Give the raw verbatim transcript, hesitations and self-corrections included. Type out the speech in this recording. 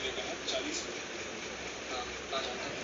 मैंने कहा चालीस मिनट। हाँ आ जाता है।